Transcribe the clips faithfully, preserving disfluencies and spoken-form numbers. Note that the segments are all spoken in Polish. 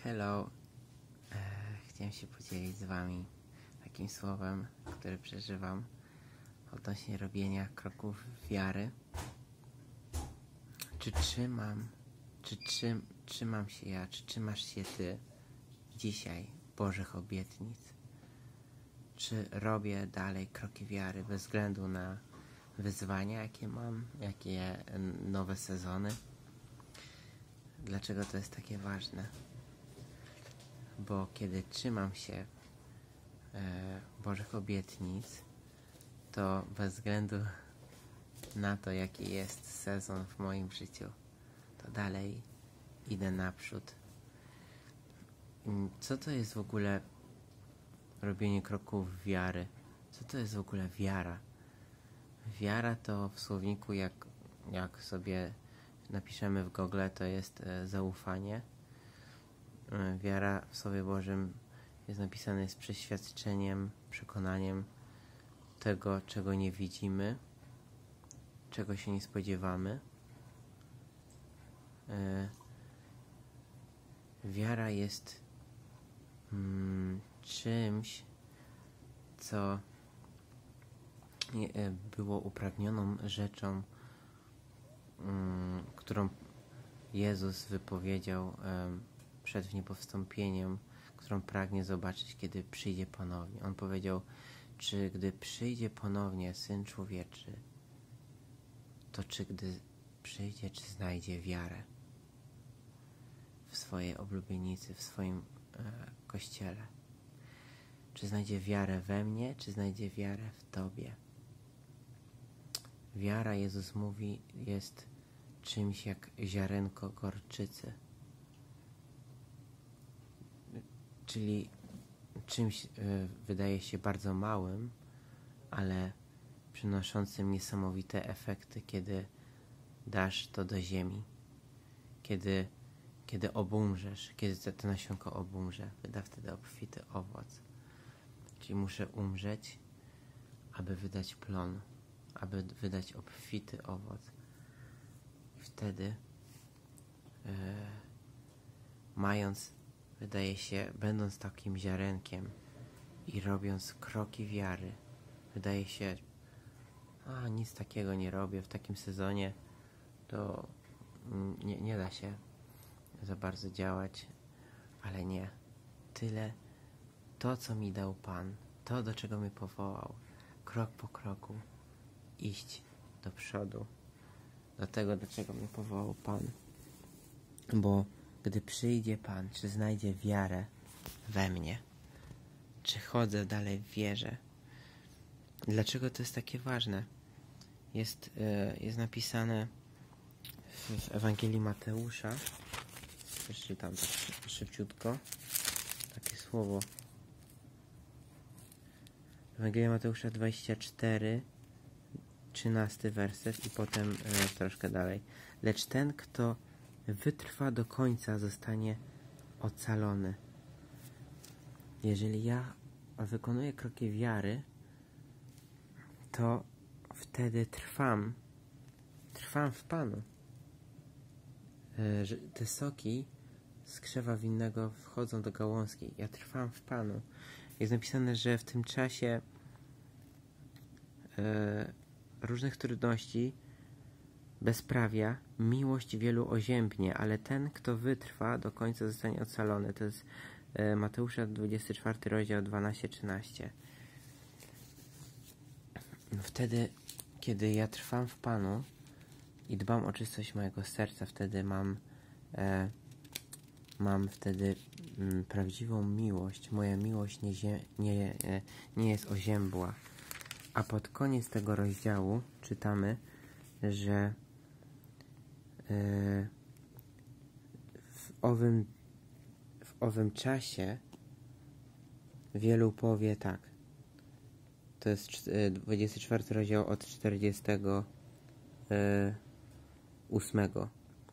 Hello, e, chciałem się podzielić z wami takim słowem, które przeżywam odnośnie robienia kroków wiary. Czy trzymam, czy trzym, trzymam się ja, czy trzymasz się ty dzisiaj Bożych obietnic? Czy robię dalej kroki wiary bez względu na wyzwania, jakie mam, jakie nowe sezony? Dlaczego to jest takie ważne? Bo kiedy trzymam się e, Bożych obietnic, to bez względu na to, jaki jest sezon w moim życiu, to dalej idę naprzód. Co to jest w ogóle robienie kroków wiary? Co to jest w ogóle wiara? Wiara to w słowniku, jak, jak sobie napiszemy w Google, to jest e, zaufanie. E, wiara w Słowie Bożym jest napisane z przeświadczeniem, przekonaniem tego, czego nie widzimy, czego się nie spodziewamy. E, wiara jest mm, czymś, co nie, e, było upragnioną rzeczą, mm, którą Jezus wypowiedział e, przed niepowstąpieniem, którą pragnie zobaczyć, kiedy przyjdzie ponownie. On powiedział, czy gdy przyjdzie ponownie Syn Człowieczy, to czy gdy przyjdzie, czy znajdzie wiarę w swojej oblubienicy, w swoim e, kościele? Czy znajdzie wiarę we mnie, czy znajdzie wiarę w Tobie? Wiara, Jezus mówi, jest czymś jak ziarenko gorczycy. Czyli czymś y, wydaje się bardzo małym, ale przynoszącym niesamowite efekty, kiedy dasz to do ziemi. Kiedy, kiedy obumrzesz, kiedy to nasionko obumrze, wyda wtedy obfity owoc. Czyli muszę umrzeć, aby wydać plon, aby wydać obfity owoc. I wtedy y, mając, wydaje się, będąc takim ziarenkiem i robiąc kroki wiary, wydaje się, a nic takiego nie robię w takim sezonie, to nie, nie da się za bardzo działać, ale nie. Tyle to, co mi dał Pan, to, do czego mnie powołał, krok po kroku iść do przodu, do tego, do czego mnie powołał Pan. Bo gdy przyjdzie Pan, czy znajdzie wiarę we mnie? Czy chodzę dalej w wierze? Dlaczego to jest takie ważne? Jest, yy, jest napisane w, w Ewangelii Mateusza, przeczytam tak szybciutko, takie słowo. Ewangelia Mateusza dwadzieścia cztery, trzynasty werset i potem yy, troszkę dalej. Lecz ten, kto wytrwa do końca, zostanie ocalony. Jeżeli ja wykonuję kroki wiary, to wtedy trwam. Trwam w Panu. Te soki z krzewa winnego wchodzą do gałązki. Ja trwam w Panu. Jest napisane, że w tym czasie e, różnych trudności, bezprawia, miłość wielu oziębnie, ale ten, kto wytrwa do końca, zostanie ocalony. To jest e, Mateusza dwudziesty czwarty rozdział dwanaście trzynaście. Wtedy, kiedy ja trwam w Panu i dbam o czystość mojego serca, wtedy mam e, mam wtedy m, prawdziwą miłość. Moja miłość nie, nie, e, nie jest oziębła. A pod koniec tego rozdziału czytamy, że w owym, w owym czasie wielu powie tak. To jest dwudziesty czwarty rozdział od czterdziestego ósmego.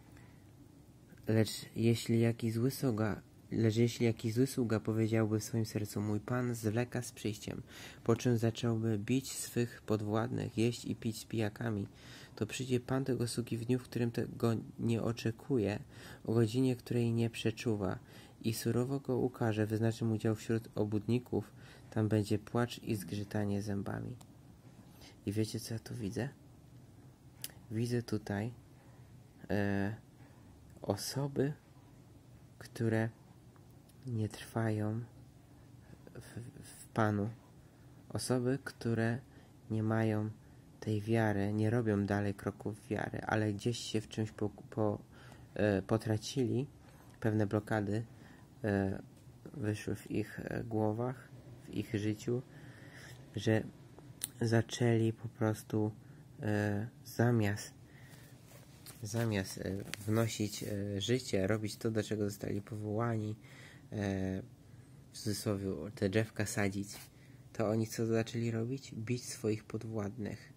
Lecz jeśli jakiś zły sługa, lecz jeśli jakiś zły sługa powiedziałby w swoim sercu, mój Pan zwleka z przyjściem, po czym zacząłby bić swych podwładnych, jeść i pić z pijakami, to przyjdzie Pan tego sługi w dniu, w którym tego nie oczekuje, o godzinie, której nie przeczuwa i surowo go ukarze, wyznaczy mu dział wśród obłudników, tam będzie płacz i zgrzytanie zębami. I wiecie, co ja tu widzę? Widzę tutaj e, osoby, które nie trwają w, w Panu. Osoby, które nie mają tej wiary, nie robią dalej kroków wiary, ale gdzieś się w czymś po, po, e, potracili, pewne blokady e, wyszły w ich e, głowach, w ich życiu, że zaczęli po prostu e, zamiast zamiast e, wnosić e, życie, robić to, do czego zostali powołani, e, w cudzysłowie te drzewka sadzić, to oni co zaczęli robić? Bić swoich podwładnych,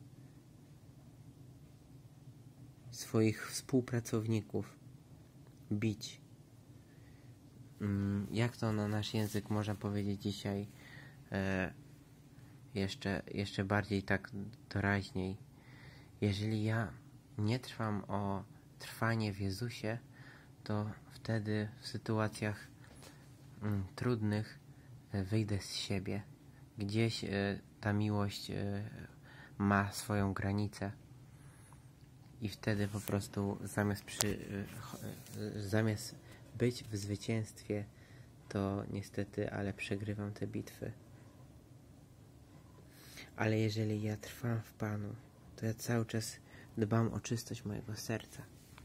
swoich współpracowników. Bić. Mm, jak to na nasz język można powiedzieć dzisiaj e, jeszcze, jeszcze bardziej tak doraźniej? Jeżeli ja nie trwam o trwanie w Jezusie, to wtedy w sytuacjach mm, trudnych e, wyjdę z siebie. Gdzieś e, ta miłość e, ma swoją granicę i wtedy po prostu zamiast, przy, e, zamiast być w zwycięstwie, to niestety, ale przegrywam te bitwy. Ale jeżeli ja trwam w Panu, to ja cały czas dbam o czystość mojego serca.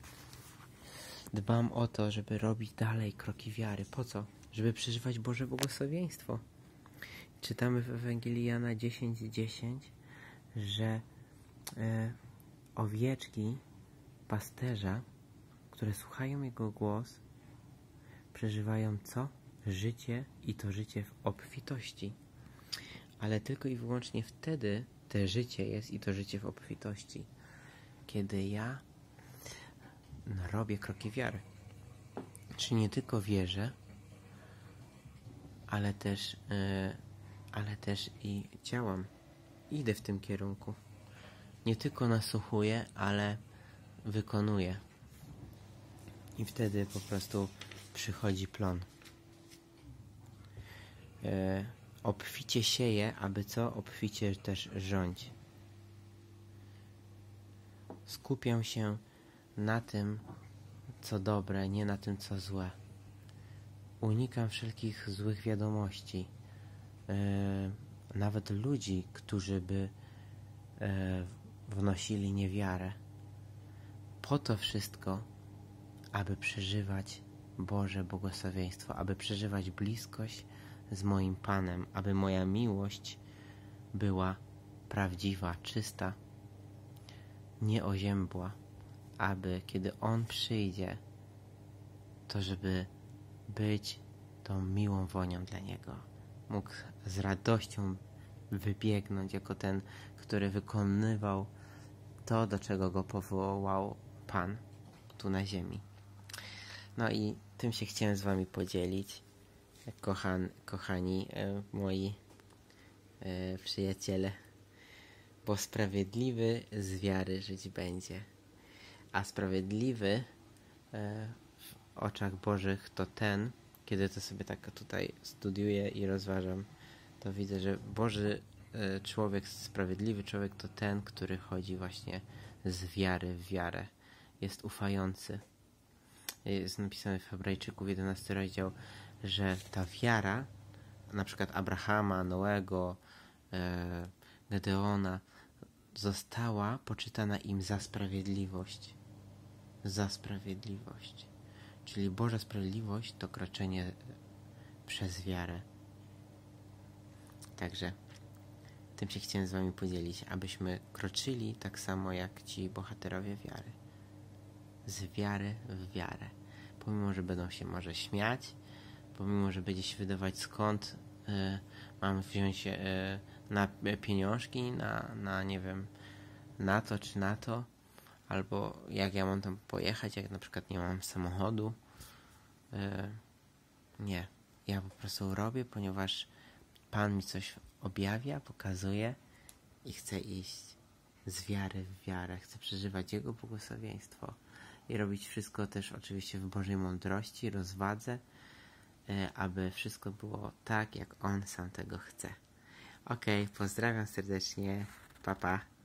Dbam o to, żeby robić dalej kroki wiary. Po co? Żeby przeżywać Boże błogosławieństwo. Czytamy w Ewangelii Jana dziesięć dziesięć, że e, owieczki pasterza, które słuchają Jego głos, przeżywają co? Życie i to życie w obfitości. Ale tylko i wyłącznie wtedy to życie jest i to życie w obfitości. Kiedy ja robię kroki wiary. Czy nie tylko wierzę, ale też, yy, ale też i działam. Idę w tym kierunku. Nie tylko nasłuchuję, ale wykonuję. I wtedy po prostu przychodzi plon. Yy, obficie sieje, aby co? Obficie też rządź. Skupiam się na tym, co dobre, nie na tym, co złe. Unikam wszelkich złych wiadomości. Yy, nawet ludzi, którzy by yy, wnosili niewiarę. Po to wszystko, aby przeżywać Boże błogosławieństwo, aby przeżywać bliskość z moim Panem, aby moja miłość była prawdziwa, czysta, nieoziębła, aby kiedy On przyjdzie, to żeby być tą miłą wonią dla Niego. Mógł z radością wybiegnąć jako ten, który wykonywał to, do czego Go powołał Pan tu na ziemi. No i tym się chciałem z Wami podzielić, kochan, kochani e, moi e, przyjaciele, bo sprawiedliwy z wiary żyć będzie. A sprawiedliwy e, w oczach Bożych to ten, kiedy to sobie tak tutaj studiuję i rozważam, to widzę, że Boży e, człowiek, sprawiedliwy człowiek to ten, który chodzi właśnie z wiary w wiarę. Jest ufający. Jest napisane w Hebrajczyków jedenasty rozdział, że ta wiara, na przykład Abrahama, Noego, e, Gedeona, została poczytana im za sprawiedliwość. Za sprawiedliwość. Czyli Boża sprawiedliwość to kroczenie przez wiarę. Także tym się chciałem z Wami podzielić, abyśmy kroczyli tak samo jak ci bohaterowie wiary. Z wiary w wiarę. Pomimo, że będą się może śmiać, pomimo, że będzie się wydawać skąd y, mam wziąć y, na pieniążki, na, na nie wiem, na to czy na to, albo jak ja mam tam pojechać, jak na przykład nie mam samochodu. Y, nie. Ja po prostu robię, ponieważ Pan mi coś objawia, pokazuje i chcę iść z wiary w wiarę. Chcę przeżywać Jego błogosławieństwo i robić wszystko też oczywiście w Bożej mądrości, rozwadze e, aby wszystko było tak, jak on sam tego chce. Okej, pozdrawiam serdecznie. Pa, pa.